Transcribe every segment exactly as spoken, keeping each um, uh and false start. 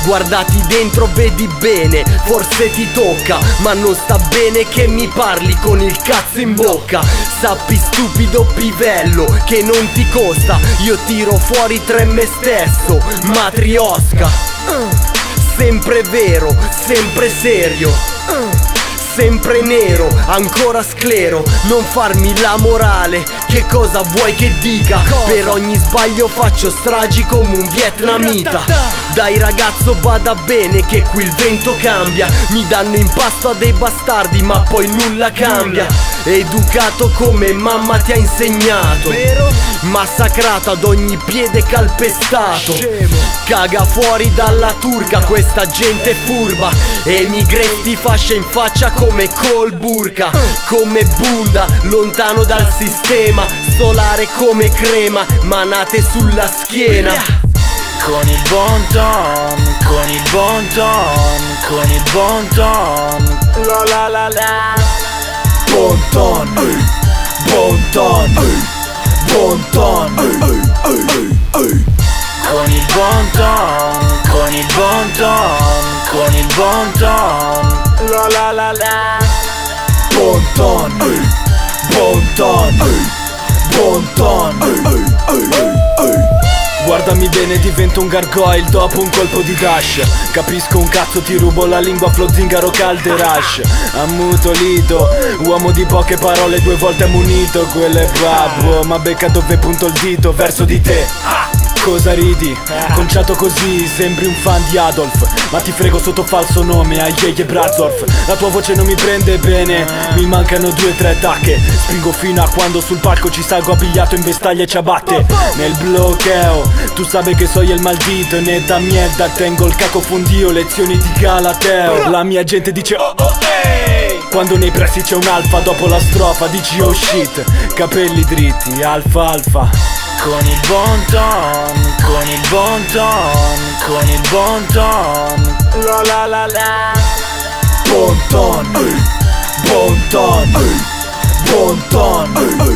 Guardati dentro, vedi bene, forse ti tocca, ma non sta bene che mi parli con il cazzo in bocca. Sappi stupido pivello che non ti costa, io tiro fuori tre me stesso, matriosca. uh, Sempre vero, sempre serio, uh. Sempre nero, ancora sclero. Non farmi la morale, che cosa vuoi che dica? Cosa? Per ogni sbaglio faccio stragi come un vietnamita. Dai ragazzo bada bene che qui il vento cambia. Mi danno in pasto a dei bastardi ma poi nulla cambia. Educato come mamma ti ha insegnato, massacrato ad ogni piede calpestato. Caga fuori dalla turca questa gente furba, emigretti fascia in faccia come col burka. Come Buddha, lontano dal sistema, solare come crema, manate sulla schiena. Con il bon ton, con il bon ton, con il bon ton, la la la la. Bon ton, bon ton, bon ton. Con il bon ton, con il bon ton, con il bon ton, la la la la. Bon ton, bon ton, bon ton. Guardami bene, divento un gargoyle dopo un colpo di dash. Capisco un cazzo, ti rubo la lingua, flow zingaro calderash. Ammutolito, uomo di poche parole, due volte ammunito. Quello è babbo, ma becca dove punto il dito, verso di te. Cosa ridi? Conciato così, sembri un fan di Adolf, ma ti frego sotto falso nome, a Yeye Brazorf. La tua voce non mi prende bene, mi mancano due o tre tacche. Spingo fino a quando sul palco ci salgo abbigliato in vestaglie e ciabatte. Nel bloqueo, tu sabe che soy el maldito, netta mierda, tengo il caco fundio, lezioni di Galateo. La mia gente dice oh oh ehi, quando nei pressi c'è un alfa dopo la strofa dici oh shit. Capelli dritti, alfa alfa. Con il bon ton, con il bon ton, con il bon ton, la la la la. Bon ton, bon ton, bon ton.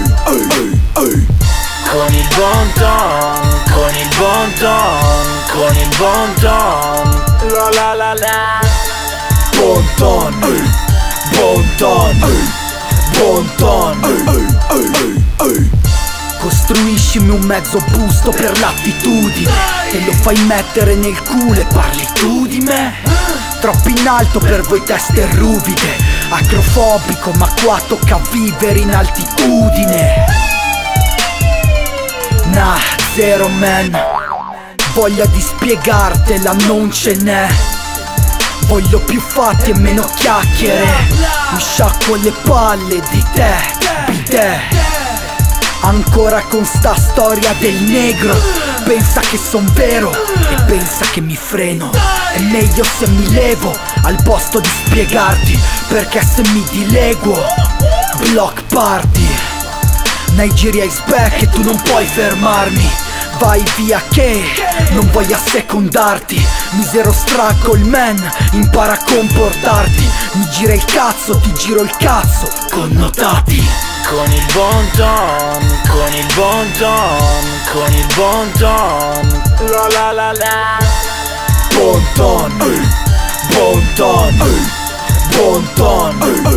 Con il bon ton, con il bon ton, con il bon ton, la la la la. Bon ton, bon ton, bon ton. Costruiscimi un mezzo busto per l'attitudine, te lo fai mettere nel culo e parli tu di me. Troppo in alto per voi teste ruvide, acrofobico ma qua tocca vivere in altitudine. Nah, zero man, voglia di spiegartela non ce n'è. Voglio più fatti e meno chiacchiere, mi sciacquo le palle di te, bidet. Ancora con sta storia del negro, pensa che son vero e pensa che mi freno. È meglio se mi levo al posto di spiegarti, perché se mi dileguo block party. Nigeria is back e tu non puoi fermarmi. Vai via che non voglio assecondarti. Misero struggle man, impara a comportarti. Mi gira il cazzo, ti giro il cazzo, connotati. Con il bon ton, con il bon ton, con il bon ton, la la la la. Bon ton, bon ton, bon ton.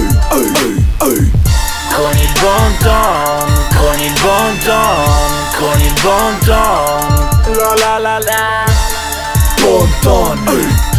Con il bon ton, con il bon ton, con il bon ton, la la la la. Bon ton.